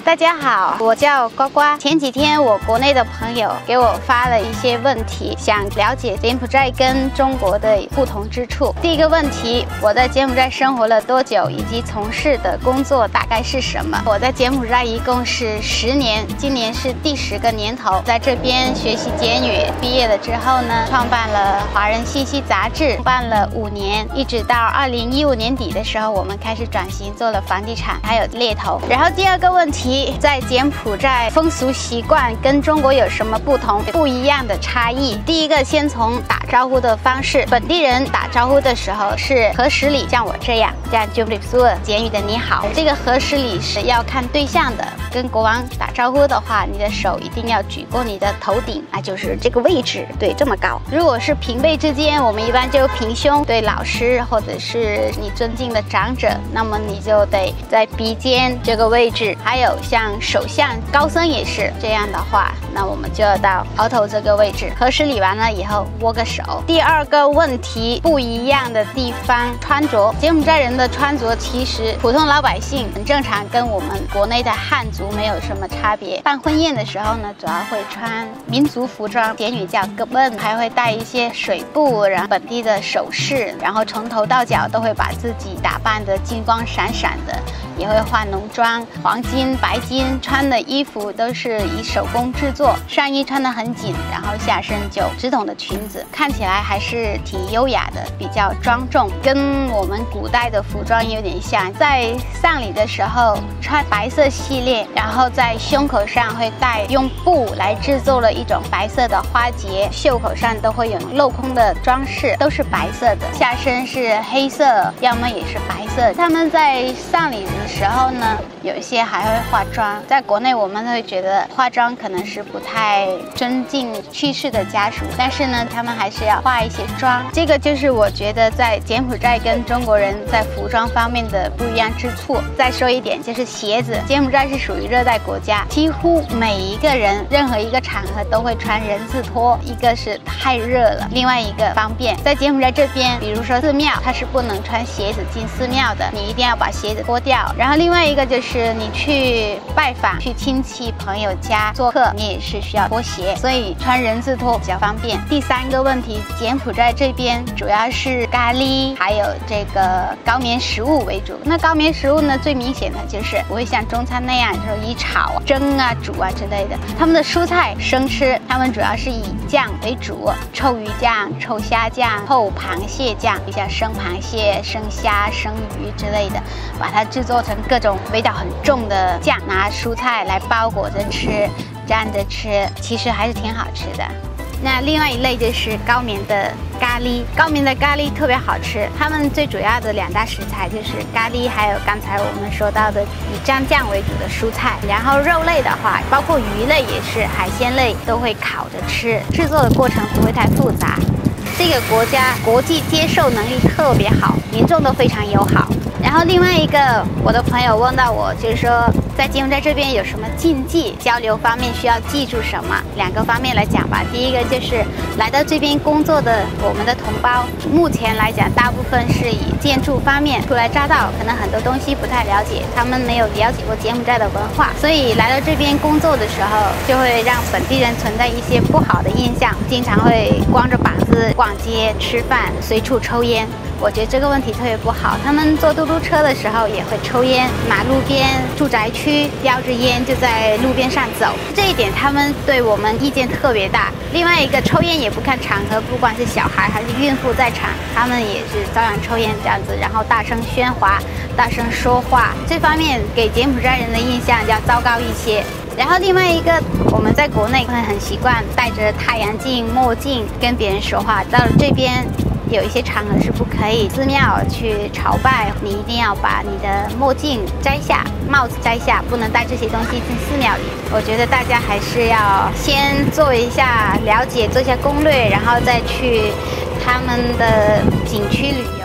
大家好，我叫呱呱。前几天我国内的朋友给我发了一些问题，想了解柬埔寨跟中国的不同之处。第一个问题，我在柬埔寨生活了多久，以及从事的工作大概是什么？我在柬埔寨一共是10年，今年是第10个年头，在这边学习柬语。毕业了之后呢，创办了华人信息杂志，办了5年，一直到2015年底的时候，我们开始转型做了房地产，还有猎头。然后第二个问题，在柬埔寨风俗习惯跟中国有什么不一样的差异？第一个，先从打招呼的方式，本地人打招呼的时候是合十礼，像我这样Jump Su， 简语的你好。这个合十礼是要看对象的，跟国王打招呼的话，你的手一定要举过你的头顶，那就是这个位置，对，这么高。如果是平辈之间，我们一般就平胸，对老师或者是你尊敬的长者，那么你就得在鼻尖这个位置。还有像首相、高僧也是这样的话，那我们就要到额头这个位置。合十礼完了以后握个手。第二个问题，不一样的地方，穿着。柬埔寨人的穿着其实普通老百姓很正常，跟我们国内的汉族没有什么差别。办婚宴的时候呢，主要会穿民族服装，简语叫Kebun，还会带一些水布，然后本地的首饰，然后从头到脚都会把自己打扮得金光闪闪的，也会化浓妆，黄金、白金，穿的衣服都是以手工制作，上衣穿得很紧，然后下身就直筒的裙子，看起来还是挺优雅的，比较庄重，跟我们古代的服装有点像。在丧礼的时候穿白色系列，然后在胸口上会带用布来制作了一种白色的花结，袖口上都会有镂空的装饰，都是白色的，下身是黑色，要么也是白色。他们在丧礼的时候呢，有一些还会化妆。在国内我们会觉得化妆可能是不太尊敬去世的家属，但是呢，他们还是要化一些妆。这个就是我觉得在柬埔寨跟中国人在服装方面的不一样之处。再说一点，就是鞋子。柬埔寨是属于热带国家，几乎每一个人任何一个场合都会穿人字拖，一个是太热了，另外一个方便。在柬埔寨这边，比如说寺庙，它是不能穿鞋子进寺庙的，你一定要把鞋子脱掉。然后另外一个就是你去拜访、去亲戚朋友家做客，你也是需要脱鞋，所以穿人字拖比较方便。第3个问题，柬埔寨这边主要是咖喱，还有这个高棉食物为主。那高棉食物呢，最明显的就是不会像中餐那样就是以炒、蒸啊、煮啊之类的。他们的蔬菜生吃，他们主要是以酱为主，臭鱼酱、臭虾酱、臭螃蟹酱，像生螃蟹、生虾、生鱼之类的，把它制作成各种味道很重的酱，拿蔬菜来包裹着吃，蘸着吃，其实还是挺好吃的。那另外一类就是高棉的咖喱，高棉的咖喱特别好吃。他们最主要的2大食材就是咖喱，还有刚才我们说到的以蘸酱为主的蔬菜。然后肉类的话，包括鱼类也是，海鲜类都会烤着吃，制作的过程不会太复杂。这个国家国际接受能力特别好，民众都非常友好。然后另外一个，我的朋友问到我，就是说在柬埔寨这边有什么禁忌，交流方面需要记住什么？2个方面来讲吧。第一个就是来到这边工作的我们的同胞，目前来讲大部分是以建筑方面初来乍到，可能很多东西不太了解，他们没有了解过柬埔寨的文化，所以来到这边工作的时候，就会让本地人存在一些不好的印象，经常会光着膀子逛街、吃饭，随处抽烟。我觉得这个问题特别不好。他们坐嘟嘟车的时候也会抽烟，马路边、住宅区叼着烟就在路边上走，这一点他们对我们意见特别大。另外一个，抽烟也不看场合，不管是小孩还是孕妇在场，他们也是照样抽烟这样子，然后大声喧哗、大声说话，这方面给柬埔寨人的印象要糟糕一些。然后另外一个，我们在国内会很习惯戴着太阳镜、墨镜跟别人说话，到了这边有一些场合是不可以，寺庙去朝拜，你一定要把你的墨镜摘下，帽子摘下，不能带这些东西进寺庙里。我觉得大家还是要先做一下了解，做一下攻略，然后再去他们的景区旅游。